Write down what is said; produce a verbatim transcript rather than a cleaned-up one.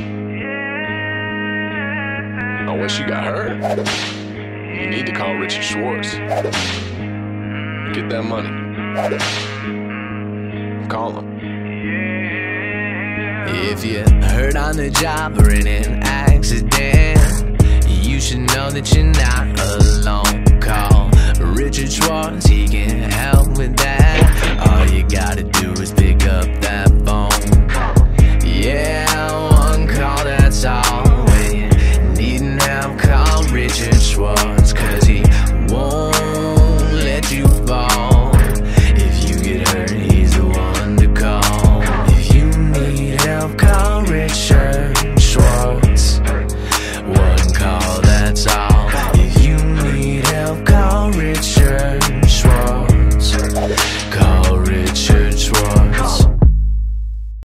Oh, when she got hurt, you need to call Richard Schwartz. Get that money. Call him. If you're hurt on the job or in an accident, you should know that you're not alone. Call Richard Schwartz, he can help with that. All you gotta do is pick up that phone.